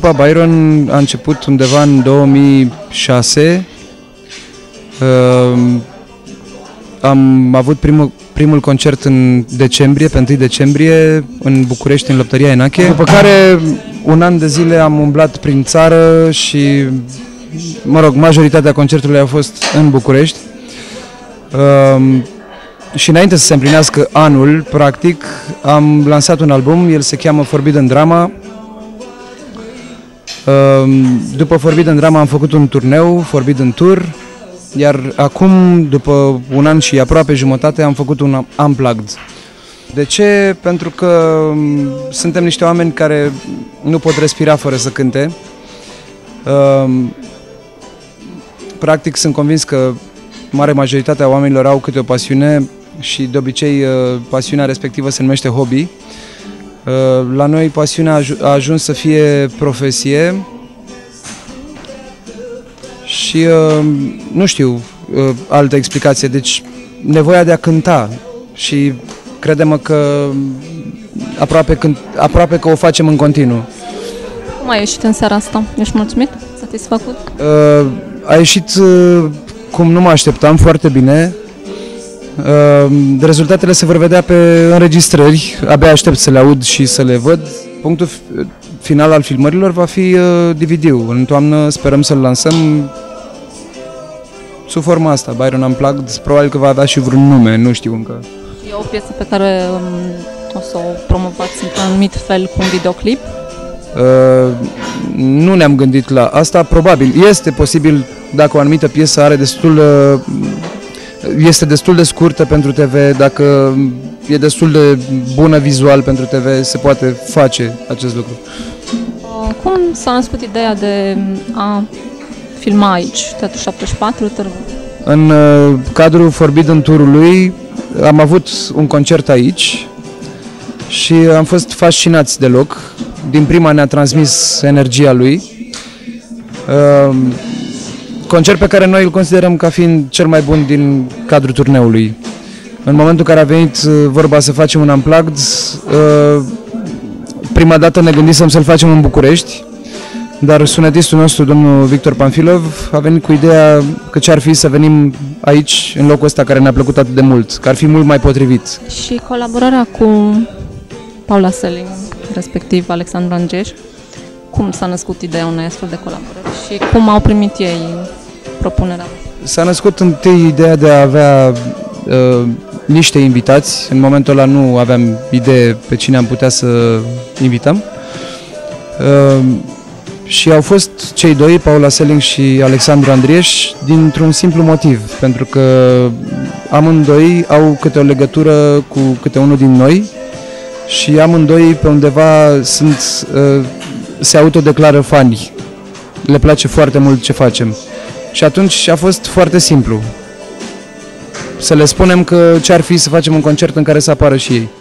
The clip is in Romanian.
Trupa Byron a început undeva în 2006. Am avut primul concert în decembrie, pe 1 decembrie, în București, în Lăptăria Enache. După care, un an de zile am umblat prin țară și, mă rog, majoritatea concerturilor au fost în București. Și înainte să se împlinească anul, practic, am lansat un album, el se cheamă Forbidden Drama. După Forbidden Drama am făcut un turneu, Forbidden Tour, iar acum, după un an și aproape jumătate, am făcut un Unplugged. De ce? Pentru că suntem niște oameni care nu pot respira fără să cânte. Practic, sunt convins că mare majoritatea oamenilor au câte o pasiune și de obicei pasiunea respectivă se numește hobby. La noi pasiunea a ajuns să fie profesie și nu știu altă explicație, deci nevoia de a cânta și crede-mă că aproape că o facem în continuu. Cum a ieșit în seara asta? Ești mulțumit? Satisfăcut? A ieșit cum nu mă așteptam, foarte bine. Rezultatele se vor vedea pe înregistrări, abia aștept să le aud și să le văd. Punctul final al filmărilor va fi DVD-ul. În toamnă sperăm să-l lansăm sub forma asta, Byron Unplugged. Probabil că va avea și vreun nume, nu știu încă. E o piesă pe care o să o promovați într-un anumit fel cu un videoclip? Nu ne-am gândit la asta, probabil. Este posibil dacă o anumită piesă este destul de scurtă pentru TV, dacă e destul de bună vizual pentru TV, se poate face acest lucru. Cum s-a născut ideea de a filma aici, Teatru 74, Târgu? În cadrul Forbidden Tour-ului am avut un concert aici și am fost fascinați de loc. Din prima ne-a transmis energia lui. Concert pe care noi îl considerăm ca fiind cel mai bun din cadrul turneului. În momentul în care a venit vorba să facem un Unplugged, prima dată ne gândisem să-l facem în București, dar sunetistul nostru, domnul Victor Panfilov, a venit cu ideea că ce-ar fi să venim aici, în locul ăsta care ne-a plăcut atât de mult, că ar fi mult mai potrivit. Și colaborarea cu Paula Selling, respectiv Alexandru Andreș, cum s-a născut ideea unei astfel de colaborări și cum au primit ei propunerea? S-a născut întâi ideea de a avea niște invitați. În momentul ăla nu aveam idee pe cine am putea să invităm. Și au fost cei doi, Paula Selling și Alexandru Andrieș, dintr-un simplu motiv, pentru că amândoi au câte o legătură cu câte unul din noi și amândoi pe undeva se autodeclară fani. Le place foarte mult ce facem. Și atunci a fost foarte simplu să le spunem că ce-ar fi să facem un concert în care să apară și ei.